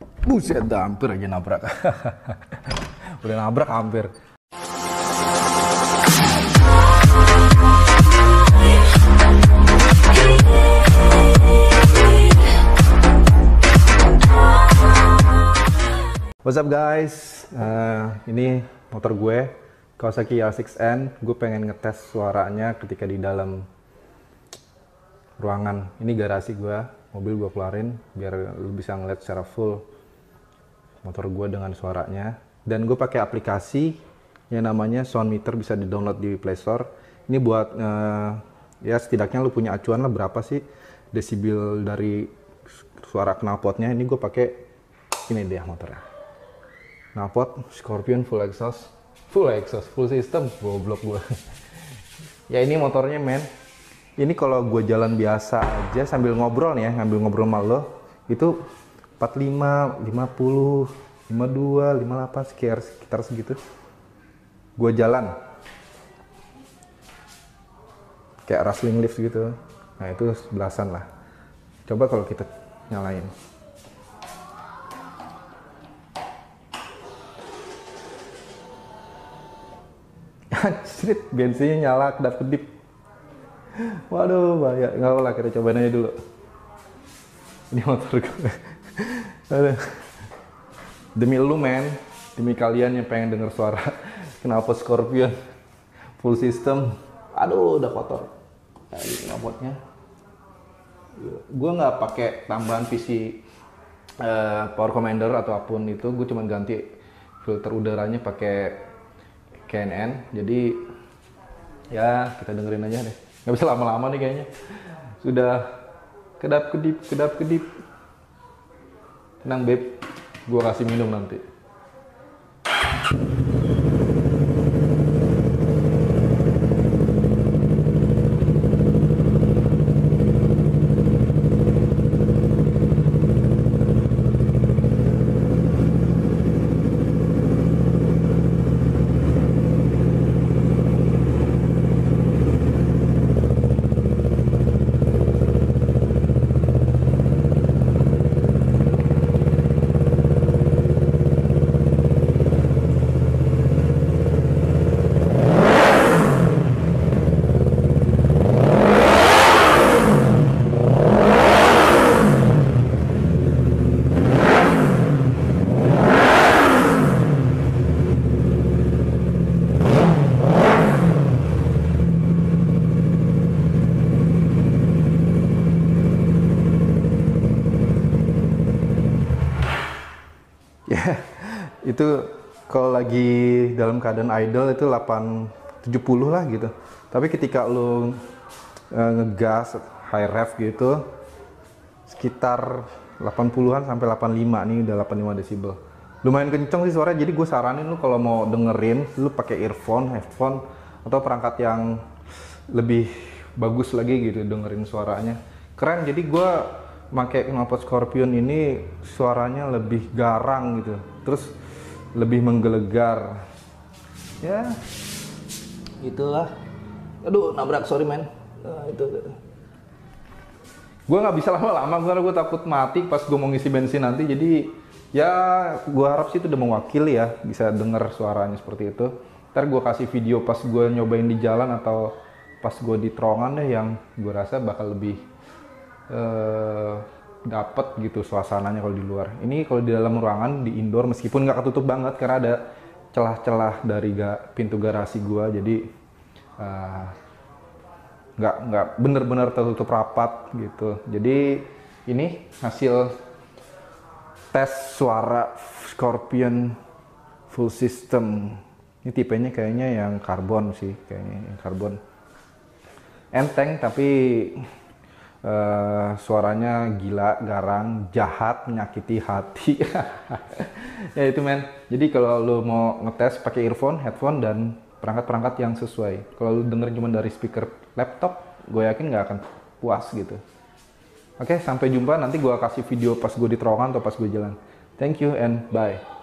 Buset, dah hampir aja nabrak. Udah nabrak hampir. What's up guys, ini motor gue Kawasaki R6N. Gue pengen ngetes suaranya ketika di dalam ruangan. Ini garasi gue, mobil gue keluarin biar lu bisa ngeliat secara full motor gue dengan suaranya. Dan gue pakai aplikasi yang namanya Sound Meter, bisa di download di Play Store. Ini buat ya setidaknya lu punya acuan lah berapa sih desibel dari suara knalpotnya. Ini gue pakai ini dia motornya, knalpot Scorpion full system, goblok gue. Ya ini motornya men. Ini kalau gue jalan biasa aja sambil ngobrol nih ya, ngambil ngobrol sama lo, itu 45, 50, 52, 58, sekitar segitu. Gue jalan kayak rustling lift gitu. Nah itu belasan lah. Coba kalau kita nyalain. Anjrit, bensinnya nyala kedap-kedip. Waduh, bahaya. Nggak apa lah, kita cobain aja dulu. Ini motor gue. Aduh. Demi lu men, demi kalian yang pengen denger suara knalpot Scorpion full system. Aduh, udah kotor. Ini knalpotnya. Gue nggak pakai tambahan PC Power Commander atau apapun itu. Gue cuma ganti filter udaranya pakai KNN. Jadi ya kita dengerin aja deh. Nggak bisa lama-lama nih kayaknya. Sudah kedap-kedip. Tenang beb, gua kasih minum nanti. Ya, itu kalau lagi dalam keadaan idle itu 870 lah gitu. Tapi ketika lu ngegas high rev gitu sekitar 80-an sampai 85, nih udah 85 desibel. Lumayan kenceng sih suaranya. Jadi gue saranin lu kalau mau dengerin lu pakai earphone, headphone atau perangkat yang lebih bagus lagi gitu dengerin suaranya. Keren. Jadi gue pakai knalpot Scorpion ini suaranya lebih garang gitu, terus lebih menggelegar. Ya, itulah. Aduh, nabrak, sorry men. Nah, itu. Gue nggak bisa lama-lama karena gue takut mati pas gue mau ngisi bensin nanti. Jadi ya gue harap sih itu udah mewakili ya, bisa denger suaranya seperti itu. Ntar gue kasih video pas gue nyobain di jalan atau pas gue di terowongan deh, yang gue rasa bakal lebih dapat gitu suasananya kalau di luar. Ini kalau di dalam ruangan, di indoor, meskipun nggak ketutup banget karena ada celah-celah dari pintu garasi gua, jadi nggak bener-bener tertutup rapat gitu. Jadi ini hasil tes suara Scorpion full system. Ini tipenya kayaknya yang karbon sih, kayaknya yang karbon. Enteng tapi suaranya gila, garang, jahat, menyakiti hati. Ya itu men. Jadi kalau lu mau ngetes pakai earphone, headphone dan perangkat-perangkat yang sesuai. Kalau lu denger cuma dari speaker laptop, gue yakin nggak akan puas gitu. Oke, sampai jumpa. Nanti gue kasih video pas gue di terowongan atau pas gue jalan. Thank you and bye.